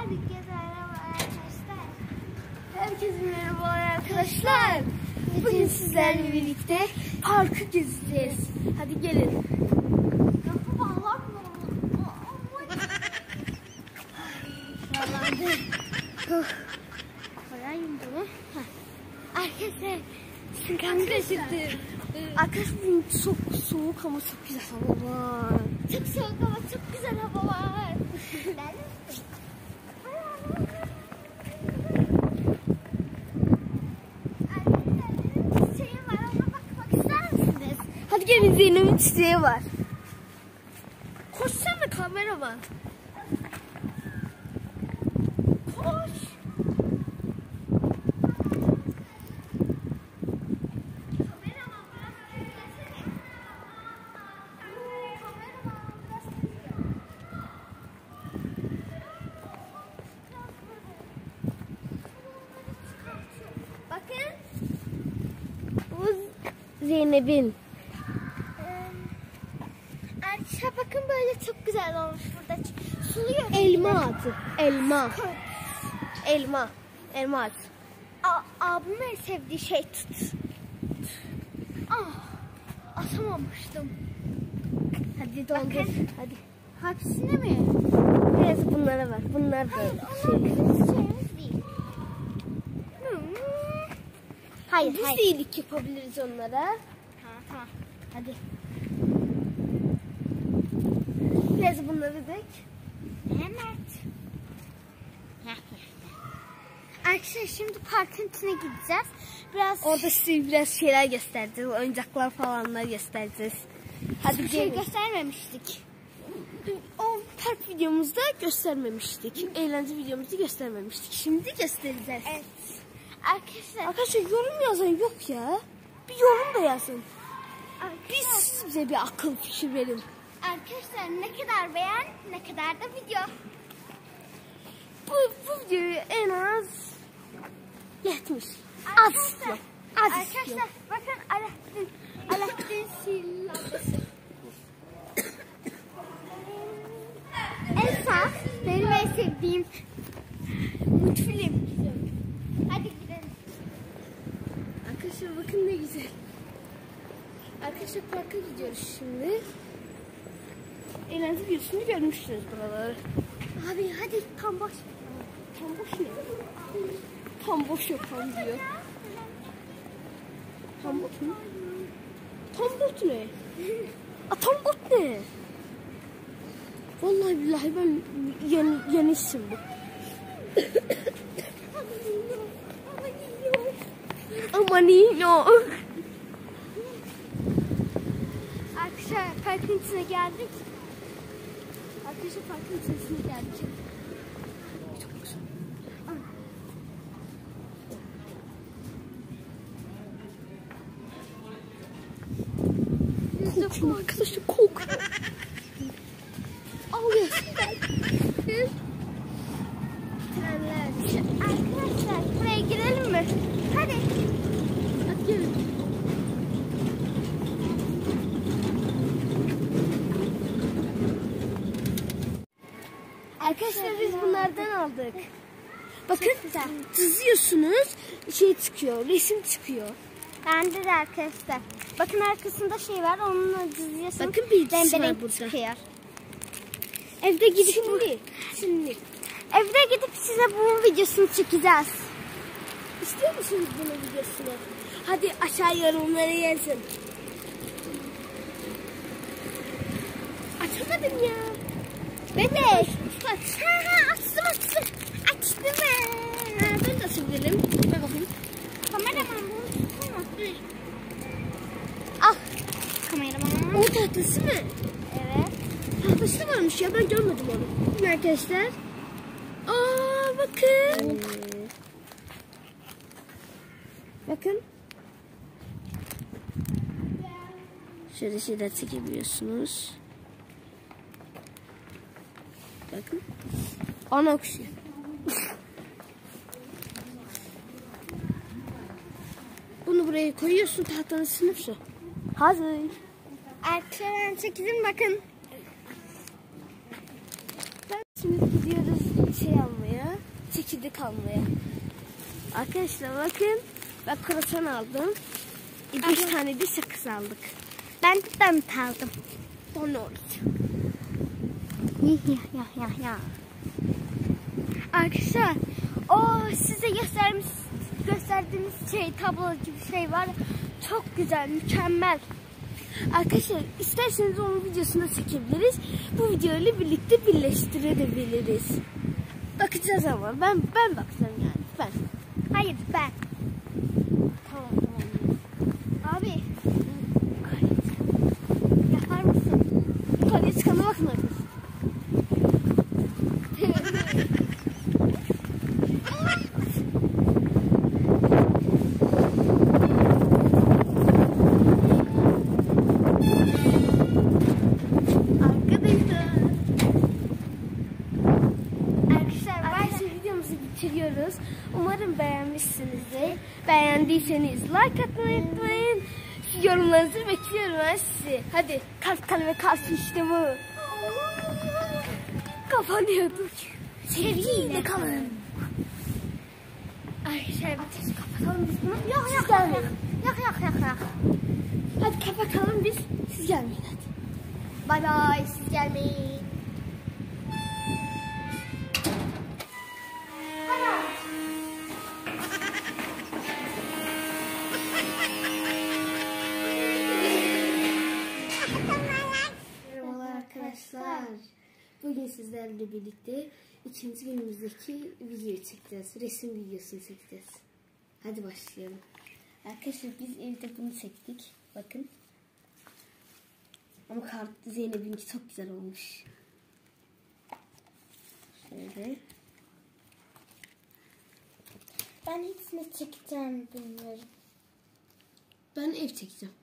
Herkese merhaba arkadaşlar. Herkese merhaba arkadaşlar. Bugün sizlerle birlikte parkı gezeceğiz. Hadi gelin. Kapı bağlanmıyor. Bağlandı. Koyayım bunu. Arkadaşlar sıkıntı çıktı. Arkadaşlar bugün çok soğuk ama çok güzel hava var. Çok soğuk ama çok güzel hava var. Çiçeğim var, ona bakmak ister misiniz? Hadi gelin, Zeynep'in çiçeği var. Koşsana kameraman. Koş. Bakın. Bu Zeynep'in. Arkadaşlar bakın böyle çok güzel olmuş burada. Suluyor. Elma atı. Elma. Elma. Elma at. Abimin en sevdiği şey tut. Atamamıştım. Hadi doldur. Bakın. Hadi. Hepsini mi? Biraz bunlara var. Bunlar da Hayır, onlar bizim çiçeğimiz değil. Hayır, Biz de iyilik yapabiliriz onlara. Tamam. Hadi. Biraz bunları dök. Evet. Arkadaşlar şimdi parkın içine gideceğiz. Orada size biraz şeyler göstereceğiz. Oyuncaklar falanlar göstereceğiz. Hadi bir şey gelin. göstermemiştik. O park videomuzda göstermemiştik. Eğlence videomuzu göstermemiştik. Şimdi göstereceğiz. Evet. Arkadaşlar, Arkadaşlar yorum yazan yok ya. Bir yorum da yazın. Biz arkadaşlar, size bir akıl fikir verin. arkadaşlar ne kadar beğen, ne kadar da video. Bu videoyu en az 70. Az istiyor. Az Arkadaşlar istiyor. bakın Alaaddin Sihirli Lambası. Elsa benim en sevdiğim multfilm. Hadi gidelim. Arkadaşlar bakın ne güzel. Arkadaşlar parka gidiyoruz şimdi. Eğlence videosunu görmüşsünüz buraları. Abi hadi tam boş. Tam boş ne? Tam boş yapan diyor. Tam bot mu? Tam bot ne? Tam bot ne? Vallahi billahi ben yeni isim bu. Amanino. Arkadaşlar parkın içine geldik. Arkadaşlar parkın içerisine geldik. Çok güzel. Korkuyorum arkadaşlar, korkuyorum. Ağlıyorsun ben. Arkadaşlar buraya girelim mi? Hadi. Hadi gelin. Arkadaşlar biz bunlardan aldık. Bakın çiziyorsunuz, şey çıkıyor, resim çıkıyor. Bende de arkadaşlar. Bakın arkasında şey var, onunla diziyorsun. Bakın bilgisi var renk burada. çıkıyor. Evde gidip Şimdi. Evde gidip size bunun videosunu çekeceğiz. İstiyor musunuz bunun videosunu? Hadi aşağı yorumlara yazın. Açamadım ya. Bebek. Açtım. Açtım ben. Ben de açabilirim. Ben bakayım. Kameraman bunu tutsana. Al. Kameraman. O tahtası mı? Evet. Tahtası varmış ya, ben görmedim onu. Bakın arkadaşlar. Bakın. Bakın. Şöyle şeyler çekebiliyorsunuz. Bakın. Ana kuşu. Bunu buraya koyuyorsun, tahtanın sınıfı. Hazır. Arkadaşlar çekilin bakın. Şimdi gidiyoruz şey almaya. şekilde kalmaya. Arkadaşlar bakın. Ben kruvasan aldım. 5 tane de sakız aldık. Ben aldım. Donald. Ya. Arkadaşlar o size gösterdiğimiz tablo gibi şey var. Çok güzel, mükemmel. Arkadaşlar isterseniz onun videosunu çekebiliriz. Bu videoyla birlikte birleştirebiliriz. Bakacağız ama ben bakacağım yani. Hayır ben. Tamam. Abi. Yapar mısın? Yukarıya çıkana bakın arkadaşlar. Bitiriyoruz. Umarım beğenmişsinizdir. Beğendiyseniz like atmayı unutmayın. Yorumlarınızı bekliyorum ben sizi. Hadi kalp kalp işte bu. Kapanıyorduk. Sevgiyle kalın. Arkadaşlar biz kapatalım biz bunu. Yok. Hadi kapatalım biz. Siz gelmeyin hadi. Bay bay, siz gelmeyin. Merhabalar arkadaşlar. Bugün sizlerle birlikte ikinci günümüzdeki videoyu çekeceğiz. Resim videosunu çekeceğiz. Hadi başlayalım. Arkadaşlar biz evde bunu çektik. Bakın. Ama Zeynep'inki çok güzel olmuş. Şöyle. Ben hepsini çekeceğim bilmiyorum. Ben ev çekeceğim.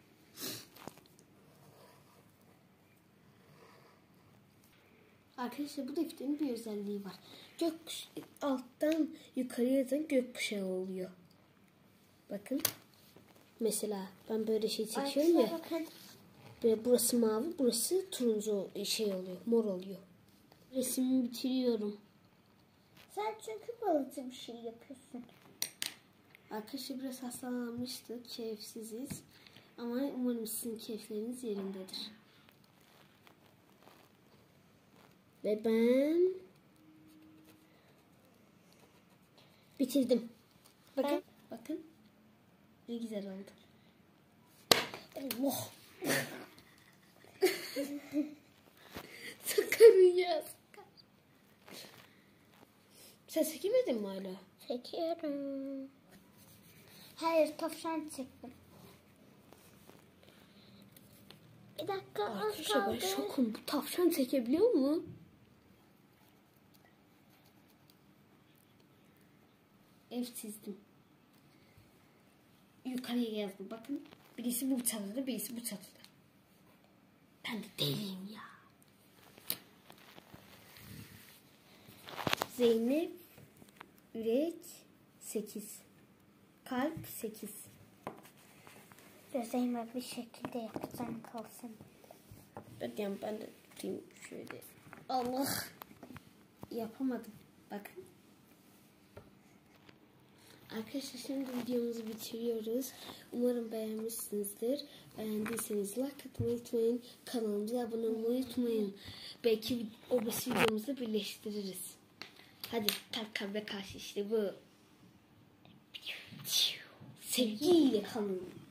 Arkadaşlar bu defterin bir özelliği var. Alttan yukarıya yazan gökkuşağı oluyor. Bakın. Mesela ben böyle şey çekiyorum ya. Bakın. Böyle burası mavi, burası turuncu oluyor, mor oluyor. Resmimi bitiriyorum. Sen çünkü balıcı bir şey yapıyorsun. Arkadaşlar biraz hastalanmıştık, keyifsiziz. Ama umarım sizin keyifleriniz yerindedir. Ve ben bitirdim. Bakın. Ne güzel oldu. Allah. Sakarın ya. Sen çekemedin mi hala? Çekiyorum. Hayır, tavşan çektim. Bir dakika, az Arkadaşlar ben kaldı. şokum. Bu tavşan çekebiliyor mu? Ev çizdim. Yukarıya yazdım. Bakın. Birisi bu çatıda, birisi bu çatıda. Ben de deliyim ya. Zeynep, Ürek 8. Kalp 8. Gözlerime bir şekilde yapacağım kalsın. Ben de tutayım şöyle. Allah. Yapamadım. Bakın. Arkadaşlar şimdi videomuzu bitiriyoruz. Umarım beğenmişsinizdir. Beğendiyseniz like atmayı unutmayın. Kanalımıza abone olmayı unutmayın. Belki o videomuzu birleştiririz. Hadi kalbe karşı işte bu. Sevgiyle kalın.